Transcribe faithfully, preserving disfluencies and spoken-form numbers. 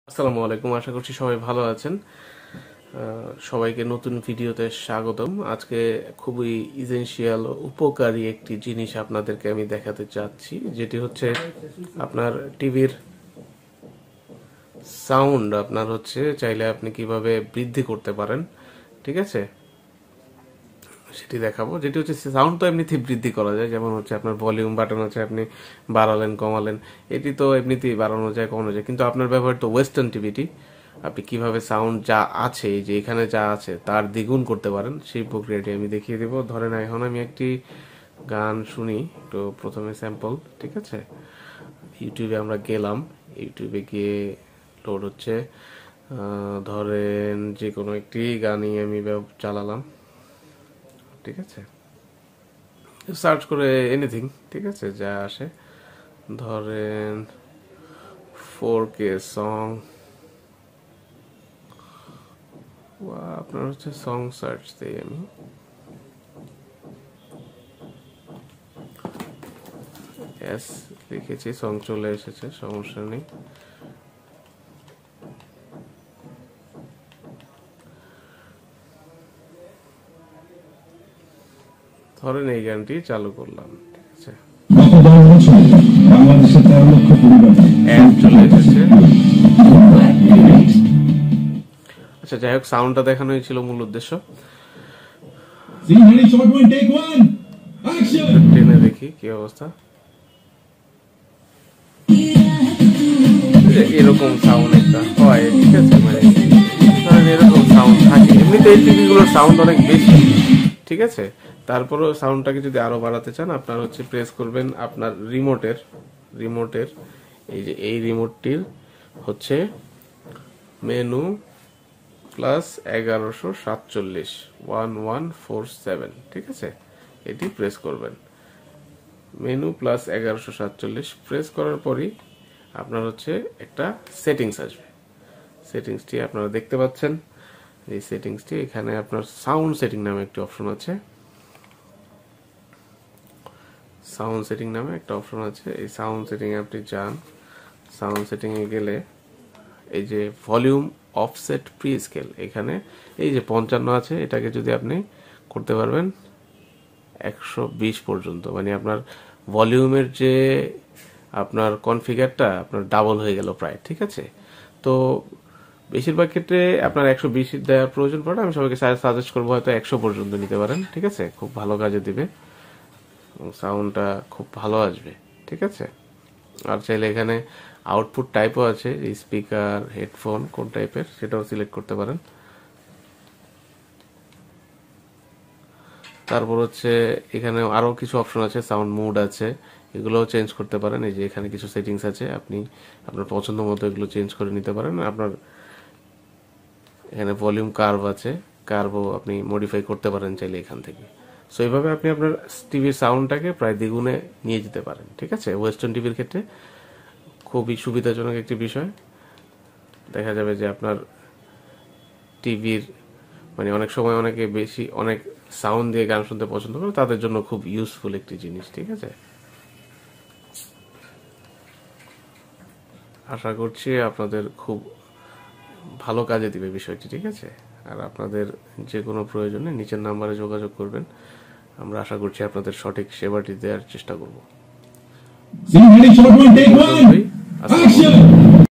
আসসালামু আলাইকুম, আশা করছি সবাই ভালো আছেন। সবাইকে নতুন ভিডিওতে স্বাগতম। আজকে খুবই ইসেনশিয়াল উপকারী একটি জিনিস আপনাদেরকে আমি দেখাতে চাচ্ছি, যেটি হচ্ছে আপনার টিভির সাউন্ড আপনার হচ্ছে চাইলে আপনি কিভাবে বৃদ্ধি করতে পারেন, ঠিক আছে, সেটি দেখাবো। যেটি হচ্ছে সাউন্ড তো এমনিতেই বৃদ্ধি করা যায়, যেমন হচ্ছে আপনার ভলিউম বাটন আছে, আপনি বাড়ালেন কমালেন, এটি তো এমনিতেই বাড়ানো যায় কমানো যায়, কিন্তু আপনার ব্যবহার তো ওয়েস্টার্ন টিভিটি আপনি কিভাবে সাউন্ড যা আছে, যে এখানে যা আছে তার দ্বিগুণ করতে পারেন, সেই প্রক্রিয়াটি আমি দেখিয়ে দেবো। ধরেন এখন আমি একটি গান শুনি, তো প্রথমে স্যাম্পল, ঠিক আছে, ইউটিউবে আমরা গেলাম, ইউটিউবে গিয়ে লোড হচ্ছে, ধরেন যে কোনো একটি গানই আমি চালালাম, ঠিক আছে, সার্চ করে এনিথিং, ঠিক আছে, যা আসে, ধরেন ফোর কে সং, আপনার হচ্ছে সং সার্চ দিই আমি, এস লিখেছি, সং চলে এসেছে, সমস্যা নেই। ধরেন এই গানটি চালু করলাম, ঠিক আছে, চলে এসেছে। আচ্ছা, যাই হোক, সাউন্ডটা দেখানো হয়েছিল মূল উদ্দেশ্য। টেনে দেখি কি অবস্থা। এরকম সাউন্ড একটা হয়, ঠিক আছে, মানে এরকম সাউন্ড থাকে। এমনিতে এই টিভি গুলোর সাউন্ড অনেক বেশি, ঠিক আছে। তারপরেও সাউন্ডটাকে যদি আরো বাড়াতে চান, আপনার হচ্ছে প্রেস করবেন আপনার রিমোটের রিমোটের এই যে এই রিমোটটির হচ্ছে মেনু প্লাস এগারোশো সাতচল্লিশ ওয়ান ওয়ান ফোর সেভেন, ঠিক আছে, এটি প্রেস করবেন। মেনু প্লাস এগারোশো সাতচল্লিশ প্রেস করার পরই আপনার হচ্ছে একটা সেটিংস আসবে। সেটিংসটি আপনারা দেখতে পাচ্ছেন, এই সেটিংসটি এখানে আপনার সাউন্ড সেটিং নামে একটি অপশন আছে, সাউন্ড সেটিং নামে একটা অপশন আছে। এই সাউন্ড সেটিং এ আপনি যান, সাউন্ড সেটিং এ গেলে এই যে ভলিউম অফসেট প্রি স্কেল, এখানে এই যে পঞ্চান্ন আছে, এটাকে যদি আপনি করতে পারবেন একশো বিশ পর্যন্ত, মানে আপনার ভলিউমের যে আপনার কনফিগারটা আপনার ডাবল হয়ে গেল প্রায়, ঠিক আছে। তো বেশিরভাগ ক্ষেত্রে আপনার একশো বিশ দেওয়ার প্রয়োজন পড়ে, আমি সবাইকে সাজেস্ট করবো হয়তো একশো পর্যন্ত নিতে পারেন, ঠিক আছে, খুব ভালো কাজে দিবে, সাউন্ডটা খুব ভালো আসবে, ঠিক আছে। আর চাইলে এখানে আউটপুট টাইপও আছে, স্পিকার, হেডফোন, কোন টাইপের সেটাও সিলেক্ট করতে পারেন। তারপর হচ্ছে এখানে আরো কিছু অপশন আছে, সাউন্ড মুড আছে, এগুলোও চেঞ্জ করতে পারেন। এই যে এখানে কিছু সেটিংস আছে, আপনি আপনার পছন্দ মতো এগুলো চেঞ্জ করে নিতে পারেন। আপনার এখানে ভলিউম কার্ভ আছে, কার্ভও আপনি মডিফাই করতে পারেন চাইলে এখান থেকে। সো এইভাবে আপনি আপনার টিভির সাউন্ডটাকে প্রায় দ্বিগুণে নিয়ে যেতে পারেন, ঠিক আছে। ওয়েস্টার্ন টিভির ক্ষেত্রে খুবই সুবিধাজনক একটি বিষয়। দেখা যাবে যে আপনার টিভির মানে অনেক সময় অনেকে বেশি অনেক সাউন্ড দিয়ে গান শুনতে পছন্দ করে, তাদের জন্য খুব ইউজফুল একটি জিনিস, ঠিক আছে। আশা করছি আপনাদের খুব ভালো কাজে দিবে বিষয়টি, ঠিক আছে। আর আপনাদের যে কোনো প্রয়োজনে নিচের নাম্বারে যোগাযোগ করবেন, আমরা আশা করছি আপনাদের সঠিক সেবাটি দেওয়ার চেষ্টা করব।